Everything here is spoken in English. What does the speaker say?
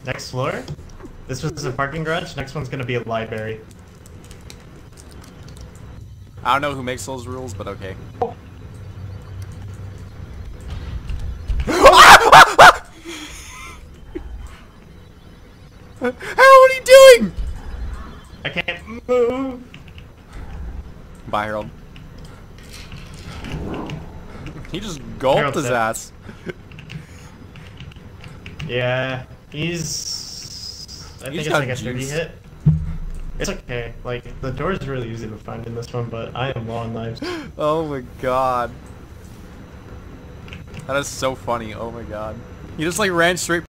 Next floor? This was a parking garage, next one's gonna be a library. I don't know who makes those rules, but okay. What are you doing? I can't move! Bye, Harold. He just gulped Harold's his dead. ass. Yeah, I think it's got like a 30 juice. hit. It's okay, like, the door is really easy to find in this one, but I am low on lives. Oh my god. That is so funny. Oh my god. He just like ran straight